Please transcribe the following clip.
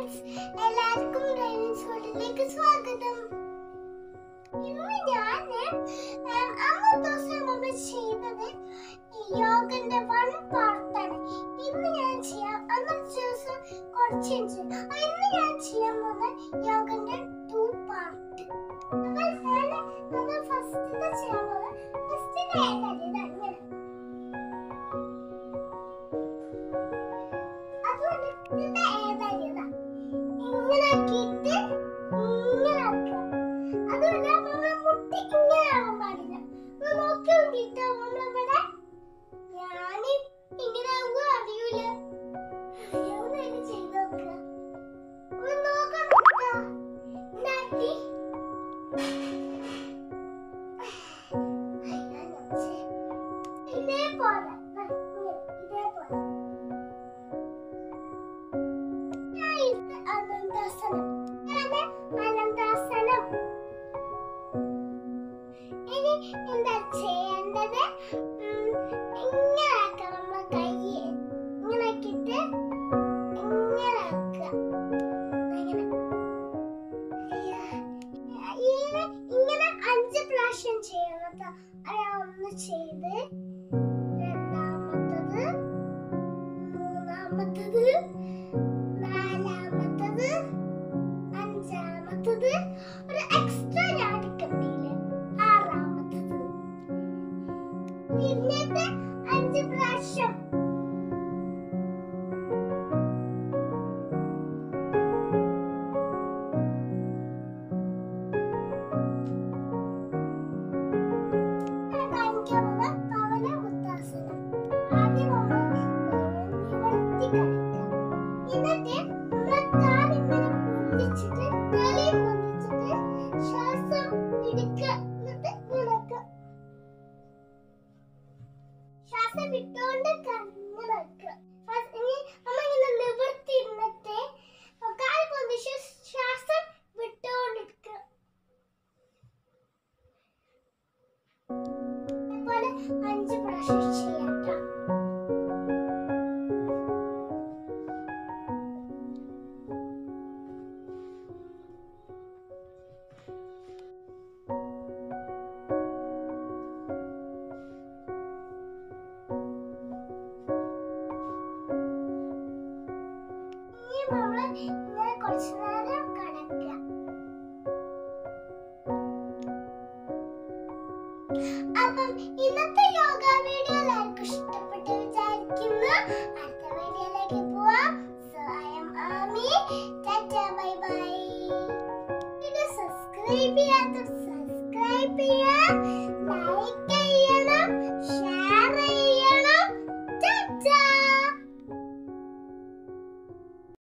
Friends, എല്ലാവർക്കും driving സ്കൂളിലേക്ക് സ്വാഗതം. ഇന്ന് ഞാൻ അന്നത്തെ ദിവസം നമ്മൾ ചെയ്തത് യോഗന്റെ 1 പാർട്ടാണ്. ഇന്ന് ഞാൻ ചെയ്യാം അന്നത്തെ ദിവസം കുറച്ച് ഇന്ന് ഞാൻ ചെയ്യാൻ പോകുന്ന യോഗന്റെ 2 പാർട്ട്. ഫസ്റ്റ് ചെയ്യാൻ പോകുന്നത് ഫസ്റ്റ് അങ്ങനെ എന്താ ചെയ്യേണ്ടത്? ഇങ്ങനെ ആക്കാം. നമ്മളെ കൈ ഇങ്ങനെ ആക്കിയിട്ട് ഇങ്ങനെ ആക്കുക. ഇങ്ങനെ 5 പ്രാവശ്യം ചെയ്യണം. ഒന്ന് ചെയ്ത്, രണ്ടാമത്തത്, മൂന്നാമത്തത്, നാലാമത്തത്, അഞ്ചാമത്തത്, ഒരു എക്സ്ട്രാ ഞാൻ എടുക്കണ്ടില്ലേ, ആറാമത്തത്, പിന്നത്തെ 5 പ്രാവശ്യം. വിട്ടോണ്ട് കണ്ണടക്കുക. നമ്മളിങ്ങനെ നിവർത്തിരുന്നിട്ട് കാല് പൊന്തിച്ച് ശ്വാസം വിട്ടോണ്ടിരിക്കുക. അതുപോലെ 5 പ്രാവശ്യം ചെയ്യാട്ടോ. കുറച്ചു നേരം കിടക്കുക. അപ്പം ഇന്നത്തെ യോഗ വീഡിയോ എല്ലാവർക്കും ഇഷ്ടപ്പെട്ടു വിചാരിക്കുന്നു. അടുത്ത വീഡിയോയിലേക്ക് പോവാം. So I am Ami. Tata, bye bye. ഇത് സബ്സ്ക്രൈബ് ചെയ്യാത്തവർ സബ്സ്ക്രൈബ് ചെയ്യുക.